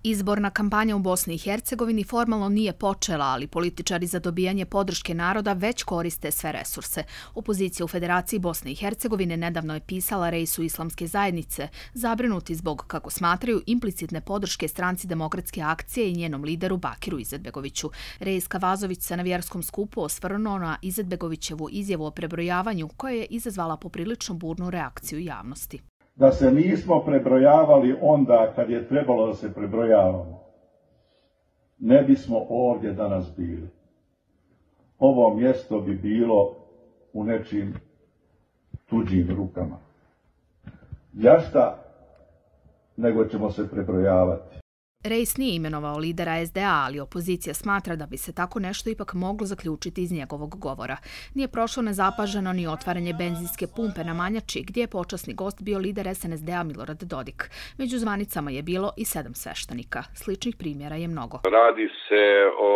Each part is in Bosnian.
Izborna kampanja u Bosni i Hercegovini formalno nije počela, ali političari za dobijanje podrške naroda već koriste sve resurse. Opozicija u Federaciji Bosne i Hercegovine nedavno je pisala Reisu Islamske zajednice, zabrinuti zbog, kako smatraju, implicitne podrške stranci Demokratske akcije i njenom lideru Bakiru Izetbegoviću. Reis Kavazović se na vjerskom skupu osvrnuo na Izetbegovićevu izjavu o prebrojavanju, koja je izazvala poprilično burnu reakciju javnosti. Da se nismo prebrojavali onda kad je trebalo da se prebrojavamo, ne bismo ovdje danas bili. Ovo mjesto bi bilo u nečim tuđim rukama. Jašta, nego ćemo se prebrojavati. Reis nije imenovao lidera SDA, ali opozicija smatra da bi se tako nešto ipak moglo zaključiti iz njegovog govora. Nije prošlo nezapaženo ni otvaranje benzinske pumpe na Manjači, gdje je počasni gost bio lider SNSD-a Milorad Dodik. Među zvanicama je bilo i 7 sveštenika. Sličnih primjera je mnogo. Radi se o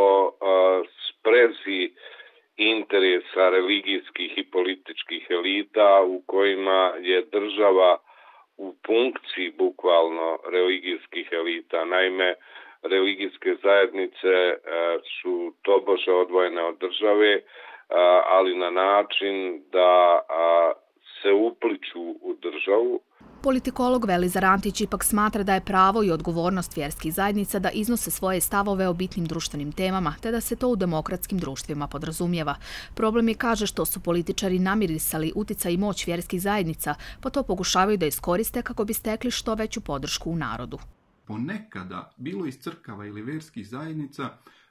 sprezi interesa religijskih i političkih elita u kojima je država u funkciji bukvalno religijskih elita. Naime, religijske zajednice su tobože odvojene od države, ali na način da se upliću u državu. Politikolog Velizar Antić ipak smatra da je pravo i odgovornost vjerskih zajednica da iznose svoje stavove o bitnim društvenim temama, te da se to u demokratskim društvima podrazumijeva. Problem je, kaže, što su političari namirisali uticaj i moć vjerskih zajednica, pa to pokušavaju da iskoriste kako bi stekli što veću podršku u narodu. Ponekada, bilo iz crkava ili vjerskih zajednica,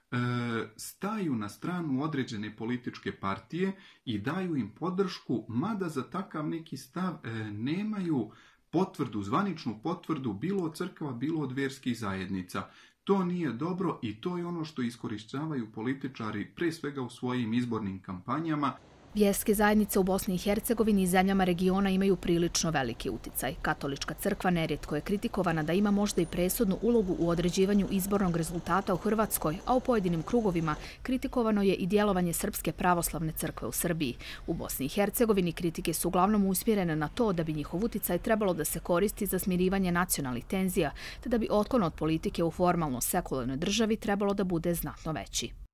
staju na stranu određene političke partije i daju im podršku, mada za takav neki stav nemaju potvrdu, zvaničnu potvrdu bilo od crkava, bilo od vjerskih zajednica. To nije dobro i to je ono što iskorištavaju političari pre svega u svojim izbornim kampanjama. Vjerske zajednice u Bosni i Hercegovini i zemljama regiona imaju prilično veliki uticaj. Katolička crkva nerijetko je kritikovana da ima možda i presudnu ulogu u određivanju izbornog rezultata u Hrvatskoj, a u pojedinim krugovima kritikovano je i djelovanje Srpske pravoslavne crkve u Srbiji. U Bosni i Hercegovini kritike su uglavnom usmjerene na to da bi njihov uticaj trebalo da se koristi za smirivanje nacionalnih tenzija, te da bi otklon od politike u formalno sekularnoj državi trebalo da bude znatno veći.